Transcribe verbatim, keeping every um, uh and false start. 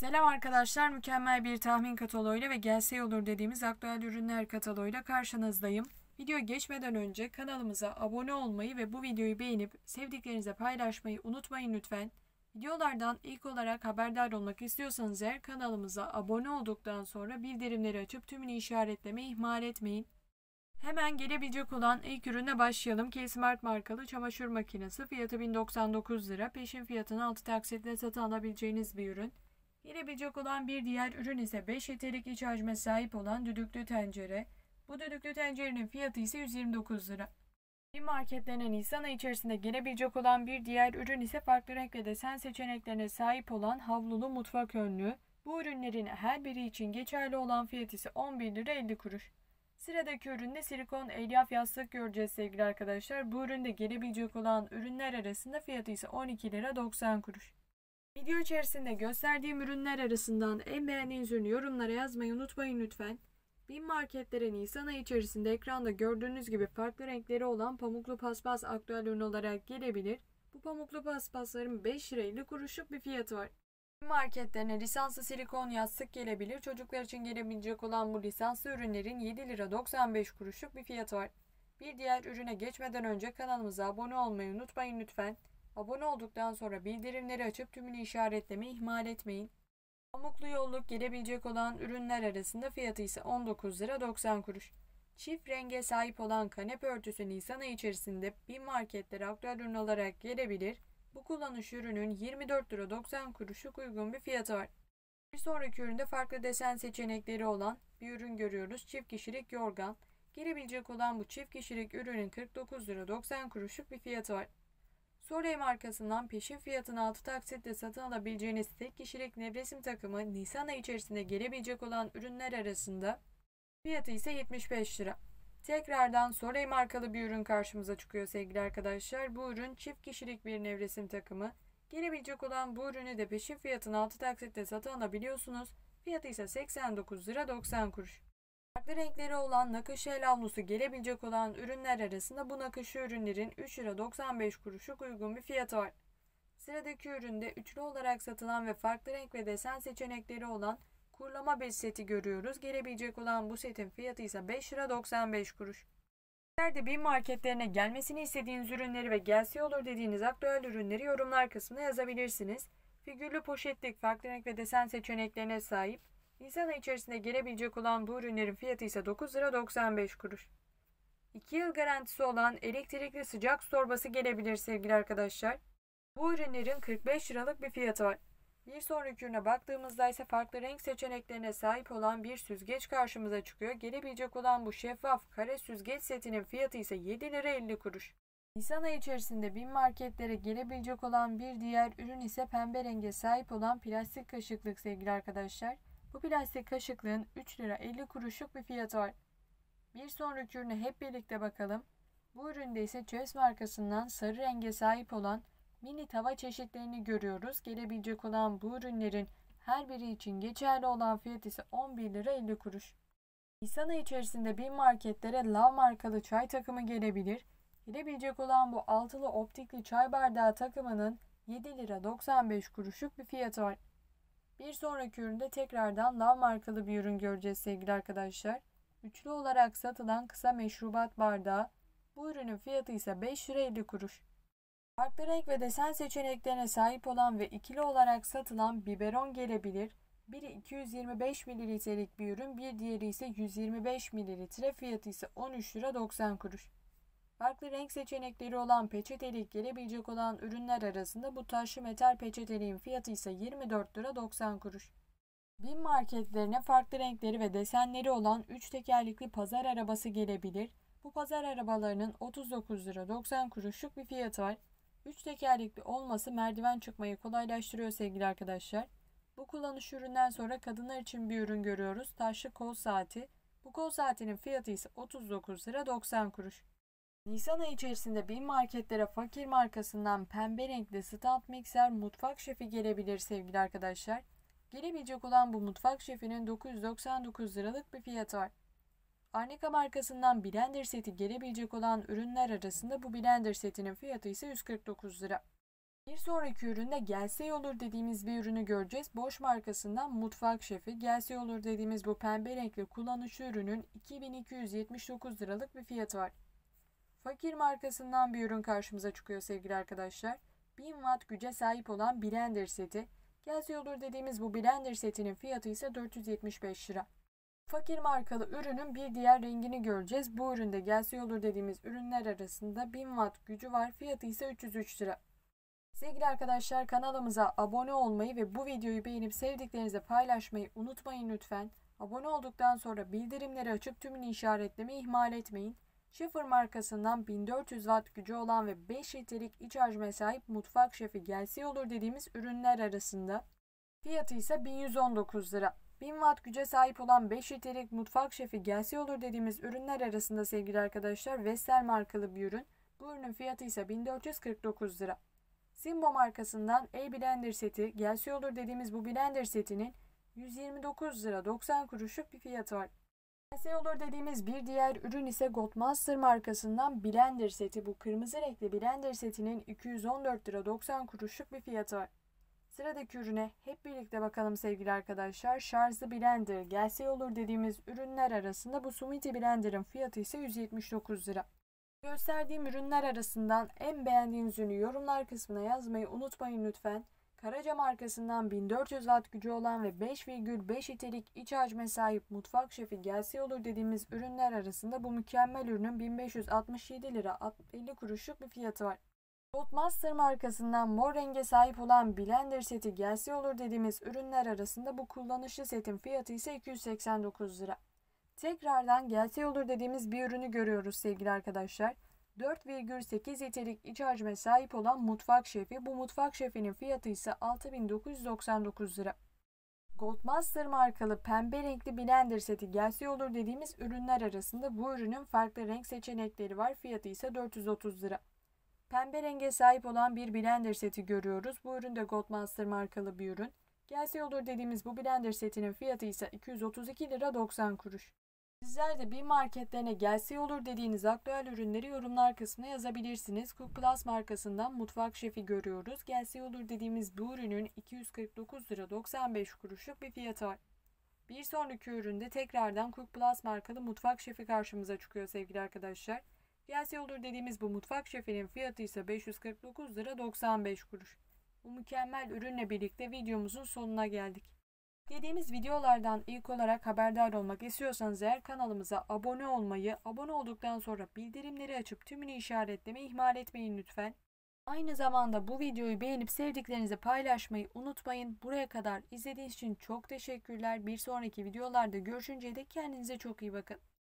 Selam arkadaşlar, mükemmel bir tahmin kataloğuyla ve gelse olur dediğimiz aktüel ürünler kataloğuyla karşınızdayım. Video geçmeden önce kanalımıza abone olmayı ve bu videoyu beğenip sevdiklerinize paylaşmayı unutmayın lütfen. Videolardan ilk olarak haberdar olmak istiyorsanız eğer kanalımıza abone olduktan sonra bildirimleri açıp tümünü işaretlemeyi ihmal etmeyin. Hemen gelebilecek olan ilk ürüne başlayalım. K-Smart markalı çamaşır makinesi, fiyatı bin doksan dokuz lira, peşin fiyatını altı taksitle satın alabileceğiniz bir ürün. Gelebilecek olan bir diğer ürün ise beş litrelik iç hacme sahip olan düdüklü tencere. Bu düdüklü tencerenin fiyatı ise yüz yirmi dokuz lira. Bir marketlerine Nisan ayı içerisinde gelebilecek olan bir diğer ürün ise farklı renk ve desen seçeneklerine sahip olan havlulu mutfak önlüğü. Bu ürünlerin her biri için geçerli olan fiyat ise on bir lira elli kuruş. Sıradaki üründe silikon elyaf yastık göreceğiz sevgili arkadaşlar. Bu üründe gelebilecek olan ürünler arasında fiyatı ise on iki lira doksan kuruş. Video içerisinde gösterdiğim ürünler arasından en beğendiğiniz ürünü yorumlara yazmayı unutmayın lütfen. Bin marketlere Nisan ayı içerisinde ekranda gördüğünüz gibi farklı renkleri olan pamuklu paspas aktüel ürün olarak gelebilir. Bu pamuklu paspasların beş lira elli kuruşluk bir fiyatı var. Bin marketlerine lisanslı silikon yastık gelebilir. Çocuklar için gelebilecek olan bu lisanslı ürünlerin yedi lira doksan beş kuruşluk bir fiyatı var. Bir diğer ürüne geçmeden önce kanalımıza abone olmayı unutmayın lütfen. Abone olduktan sonra bildirimleri açıp tümünü işaretlemeyi ihmal etmeyin. Pamuklu yolluk gelebilecek olan ürünler arasında fiyatı ise on dokuz lira doksan kuruş. Çift renge sahip olan kanepe örtüsü Nisan ayı içerisinde bin marketlere aktüel ürün olarak gelebilir. Bu kullanış ürünün yirmi dört lira doksan kuruşluk uygun bir fiyatı var. Bir sonraki üründe farklı desen seçenekleri olan bir ürün görüyoruz. Çift kişilik yorgan. Gelebilecek olan bu çift kişilik ürünün kırk dokuz lira doksan kuruşluk bir fiyatı var. Sorey markasından peşin fiyatını altı taksitle satın alabileceğiniz tek kişilik nevresim takımı Nisan ayı içerisinde gelebilecek olan ürünler arasında fiyatı ise yetmiş beş lira. Tekrardan Sorey markalı bir ürün karşımıza çıkıyor sevgili arkadaşlar. Bu ürün çift kişilik bir nevresim takımı. Gelebilecek olan bu ürünü de peşin fiyatını altı taksitle satın alabiliyorsunuz. Fiyatı ise seksen dokuz lira doksan kuruş. Farklı renkleri olan nakış el havlusu gelebilecek olan ürünler arasında bu nakış ürünlerin üç lira doksan beş kuruşluk uygun bir fiyatı var. Sıradaki üründe üçlü olarak satılan ve farklı renk ve desen seçenekleri olan kurulama bez seti görüyoruz. Gelebilecek olan bu setin fiyatı ise beş lira doksan beş kuruş. Sizler bin marketlerine gelmesini istediğiniz ürünleri ve gelse olur dediğiniz aktüel ürünleri yorumlar kısmına yazabilirsiniz. Figürlü poşetlik farklı renk ve desen seçeneklerine sahip. Nisan ayı içerisinde gelebilecek olan bu ürünlerin fiyatı ise dokuz lira doksan beş kuruş. iki yıl garantisi olan elektrikli sıcak su torbası gelebilir sevgili arkadaşlar. Bu ürünlerin kırk beş liralık bir fiyatı var. Bir sonraki ürüne baktığımızda ise farklı renk seçeneklerine sahip olan bir süzgeç karşımıza çıkıyor. Gelebilecek olan bu şeffaf kare süzgeç setinin fiyatı ise yedi lira elli kuruş. Nisan ayı içerisinde bin marketlere gelebilecek olan bir diğer ürün ise pembe renge sahip olan plastik kaşıklık sevgili arkadaşlar. Bu plastik kaşıklığın üç lira elli kuruşluk bir fiyatı var. Bir sonraki ürüne hep birlikte bakalım. Bu üründe ise Chess markasından sarı renge sahip olan mini tava çeşitlerini görüyoruz. Gelebilecek olan bu ürünlerin her biri için geçerli olan fiyat ise on bir lira elli kuruş. Nisan ayı içerisinde bin marketlere Love markalı çay takımı gelebilir. Gelebilecek olan bu altılı optikli çay bardağı takımının yedi lira doksan beş kuruşluk bir fiyatı var. Bir sonraki üründe tekrardan Love markalı bir ürün göreceğiz sevgili arkadaşlar. Üçlü olarak satılan kısa meşrubat bardağı. Bu ürünün fiyatı ise beş lira elli kuruş. Farklı renk ve desen seçeneklerine sahip olan ve ikili olarak satılan biberon gelebilir. Biri iki yüz yirmi beş mililitrelik bir ürün, bir diğeri ise yüz yirmi beş mililitre, fiyatı ise on üç lira doksan kuruş. Farklı renk seçenekleri olan peçetelik gelebilecek olan ürünler arasında bu taşlı metal peçeteliğin fiyatı ise yirmi dört lira doksan kuruş. bin marketlerine farklı renkleri ve desenleri olan üç tekerlekli pazar arabası gelebilir. Bu pazar arabalarının otuz dokuz lira doksan kuruşluk bir fiyatı var. üç tekerlekli olması merdiven çıkmayı kolaylaştırıyor sevgili arkadaşlar. Bu kullanış üründen sonra kadınlar için bir ürün görüyoruz. Taşlı kol saati. Bu kol saatinin fiyatı ise otuz dokuz lira doksan kuruş. Nisan ayı içerisinde bin marketlere Fakir markasından pembe renkli stand mikser mutfak şefi gelebilir sevgili arkadaşlar. Gelebilecek olan bu mutfak şefinin dokuz yüz doksan dokuz liralık bir fiyatı var. Arnica markasından blender seti gelebilecek olan ürünler arasında bu blender setinin fiyatı ise yüz kırk dokuz lira. Bir sonraki üründe gelse iyi olur dediğimiz bir ürünü göreceğiz. Boş markasından Mutfak Şefi. Gelse iyi olur dediğimiz bu pembe renkli kullanışlı ürünün iki bin iki yüz yetmiş dokuz liralık bir fiyatı var. Fakir markasından bir ürün karşımıza çıkıyor sevgili arkadaşlar. bin watt güce sahip olan blender seti. Gelse iyi olur dediğimiz bu blender setinin fiyatı ise dört yüz yetmiş beş lira. Fakir markalı ürünün bir diğer rengini göreceğiz. Bu üründe gelse iyi olur dediğimiz ürünler arasında bin watt gücü var. Fiyatı ise üç yüz üç lira. Sevgili arkadaşlar, kanalımıza abone olmayı ve bu videoyu beğenip sevdiklerinizle paylaşmayı unutmayın lütfen. Abone olduktan sonra bildirimleri açıp tümünü işaretlemeyi ihmal etmeyin. Schaefer markasından bin dört yüz watt gücü olan ve beş litrelik iç hacme sahip Mutfak Şefi gelse iyi olur dediğimiz ürünler arasında. Fiyatı ise bin yüz on dokuz lira. bin watt güce sahip olan beş litrelik Mutfak Şefi gelse iyi olur dediğimiz ürünler arasında sevgili arkadaşlar Vestel markalı bir ürün. Bu ürünün fiyatı ise bin dört yüz kırk dokuz lira. Simbo markasından e-blender seti gelse iyi olur dediğimiz bu blender setinin yüz yirmi dokuz lira doksan kuruşluk bir fiyatı var. Gelse iyi olur dediğimiz bir diğer ürün ise Goldmaster markasından blender seti. Bu kırmızı renkli blender setinin iki yüz on dört lira doksan kuruşluk bir fiyatı var. Sıradaki ürüne hep birlikte bakalım sevgili arkadaşlar. Şarjlı blender gelse iyi olur dediğimiz ürünler arasında bu Sumiti blenderın fiyatı ise yüz yetmiş dokuz lira. Gösterdiğim ürünler arasından en beğendiğiniz ürünü yorumlar kısmına yazmayı unutmayın lütfen. Karaca markasından bin dört yüz watt gücü olan ve beş virgül beş litrelik iç hacme sahip Mutfak Şefi gelse iyi olur dediğimiz ürünler arasında bu mükemmel ürünün bin beş yüz altmış yedi lira elli kuruşluk bir fiyatı var. Goldmaster markasından mor renge sahip olan blender seti gelse iyi olur dediğimiz ürünler arasında bu kullanışlı setin fiyatı ise iki yüz seksen dokuz lira. Tekrardan gelse iyi olur dediğimiz bir ürünü görüyoruz sevgili arkadaşlar. dört virgül sekiz litrelik iç hacme sahip olan Mutfak Şefi. Bu Mutfak Şefi'nin fiyatı ise altı bin dokuz yüz doksan dokuz lira. Goldmaster markalı pembe renkli blender seti gelse iyi olur dediğimiz ürünler arasında bu ürünün farklı renk seçenekleri var. Fiyatı ise dört yüz otuz lira. Pembe renge sahip olan bir blender seti görüyoruz. Bu ürün de Goldmaster markalı bir ürün. Gelse iyi olur dediğimiz bu blender setinin fiyatı ise iki yüz otuz iki lira doksan kuruş. Sizler de bir marketlerine gelse iyi olur dediğiniz aktüel ürünleri yorumlar kısmına yazabilirsiniz. Cook Plus markasından Mutfak Şefi görüyoruz. Gelse iyi olur dediğimiz bu ürünün iki yüz kırk dokuz lira doksan beş kuruşluk bir fiyatı var. Bir sonraki üründe tekrardan Cook Plus markalı Mutfak Şefi karşımıza çıkıyor sevgili arkadaşlar. Gelse iyi olur dediğimiz bu Mutfak Şefi'nin fiyatı ise beş yüz kırk dokuz lira doksan beş kuruş. Bu mükemmel ürünle birlikte videomuzun sonuna geldik. Dediğimiz videolardan ilk olarak haberdar olmak istiyorsanız eğer kanalımıza abone olmayı, abone olduktan sonra bildirimleri açıp tümünü işaretlemeyi ihmal etmeyin lütfen. Aynı zamanda bu videoyu beğenip sevdiklerinize paylaşmayı unutmayın. Buraya kadar izlediğiniz için çok teşekkürler. Bir sonraki videolarda görüşünceye dek kendinize çok iyi bakın.